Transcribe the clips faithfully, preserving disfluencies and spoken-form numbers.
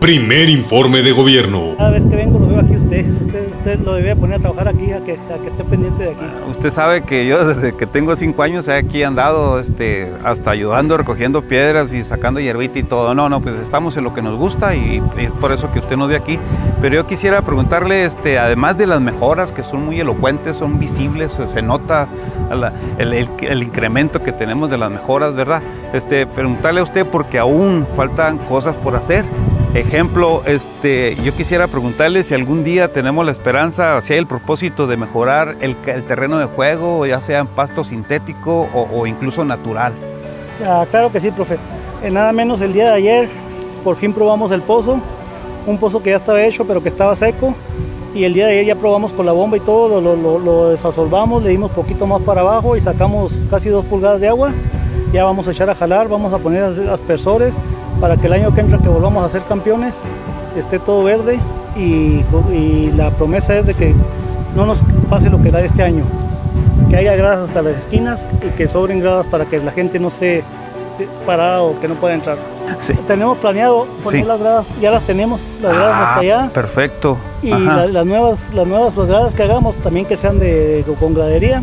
Primer informe de gobierno. Cada vez que vengo lo veo aquí usted. Usted, usted lo debía poner a trabajar aquí, a que, a que esté pendiente de aquí. Usted sabe que yo desde que tengo cinco años he aquí andado este, hasta ayudando, recogiendo piedras y sacando hierbita y todo. No, no, pues estamos en lo que nos gusta y es por eso que usted nos ve aquí. Pero yo quisiera preguntarle, este, además de las mejoras que son muy elocuentes, son visibles, se nota la, el, el, el incremento que tenemos de las mejoras, ¿verdad? Este, preguntarle a usted porque aún faltan cosas por hacer. Ejemplo, este, yo quisiera preguntarle si algún día tenemos la esperanza, o si hay el propósito de mejorar el, el terreno de juego, ya sea en pasto sintético o, o incluso natural. Ah, claro que sí, profe. Eh, nada menos el día de ayer, por fin probamos el pozo, un pozo que ya estaba hecho pero que estaba seco. Y el día de ayer ya probamos con la bomba y todo, lo, lo, lo desasolvamos, le dimos poquito más para abajo y sacamos casi dos pulgadas de agua. Ya vamos a echar a jalar, vamos a poner aspersores para que el año que entra, que volvamos a ser campeones, esté todo verde y, y la promesa es de que no nos pase lo que da este año, que haya gradas hasta las esquinas y que sobren gradas para que la gente no esté parada o que no pueda entrar. Sí. Tenemos planeado poner sí. las gradas, ya las tenemos, las gradas ah, hasta allá. Perfecto. Y la, las nuevas, las nuevas las gradas que hagamos también que sean de, de con gradería.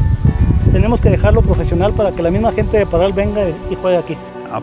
Tenemos que dejarlo profesional para que la misma gente de Parral venga y juegue aquí.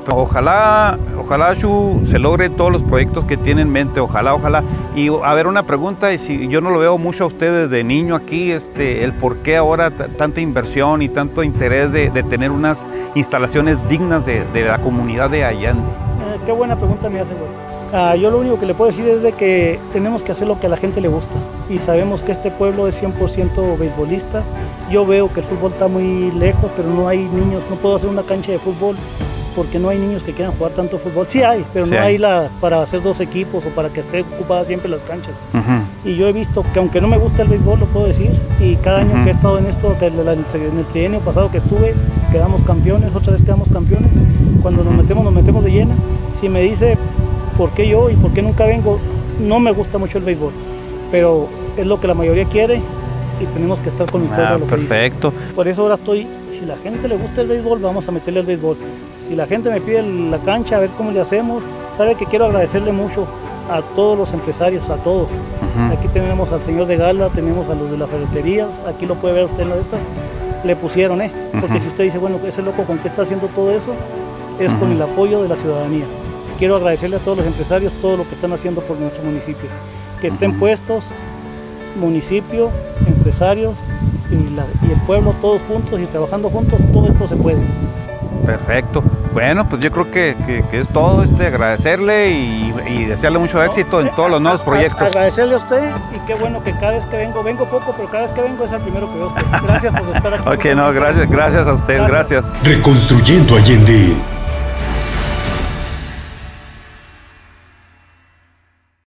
Ojalá, ojalá Shu se logre todos los proyectos que tiene en mente, ojalá, ojalá. Y a ver, una pregunta, y si yo no lo veo mucho a ustedes de niño aquí, este, el por qué ahora tanta inversión y tanto interés de, de tener unas instalaciones dignas de, de la comunidad de Allende. Eh, qué buena pregunta me hace, güey. Ah, yo lo único que le puedo decir es de que tenemos que hacer lo que a la gente le gusta y sabemos que este pueblo es cien por ciento beisbolista. Yo veo que el fútbol está muy lejos, pero no hay niños, no puedo hacer una cancha de fútbol porque no hay niños que quieran jugar tanto fútbol. Sí hay, pero sí no hay, hay la, para hacer dos equipos o para que esté ocupada siempre las canchas. Uh-huh. Y yo he visto que aunque no me gusta el béisbol, lo puedo decir, y cada año uh-huh. que he estado en esto, que en el trienio pasado que estuve, quedamos campeones, otra vez quedamos campeones. Cuando nos metemos, nos metemos de llena. Si me dice por qué yo y por qué nunca vengo, no me gusta mucho el béisbol, pero es lo que la mayoría quiere y tenemos que estar con el pueblo. Ah, lo perfecto. Que dice. Por eso ahora estoy, si la gente le gusta el béisbol, vamos a meterle el béisbol. Si la gente me pide la cancha, a ver cómo le hacemos, sabe que quiero agradecerle mucho a todos los empresarios, a todos. Uh-huh. Aquí tenemos al señor de Gala, tenemos a los de las ferreterías, aquí lo puede ver usted en la de estas, le pusieron, ¿eh? Porque uh-huh. si usted dice, bueno, ese loco con qué está haciendo todo eso, es uh-huh. con el apoyo de la ciudadanía. Quiero agradecerle a todos los empresarios todo lo que están haciendo por nuestro municipio. Que estén uh-huh. puestos, municipio, empresarios y, la, y el pueblo, todos juntos y trabajando juntos, todo esto se puede. Perfecto. Bueno, pues yo creo que, que, que es todo, este, agradecerle y, y desearle mucho no, éxito en todos los nuevos proyectos. Agradecerle a usted y qué bueno que cada vez que vengo, vengo poco, pero cada vez que vengo es el primero que veo. Gracias por estar aquí. Ok, no, gracias, gracias a usted, gracias. gracias. Reconstruyendo Allende.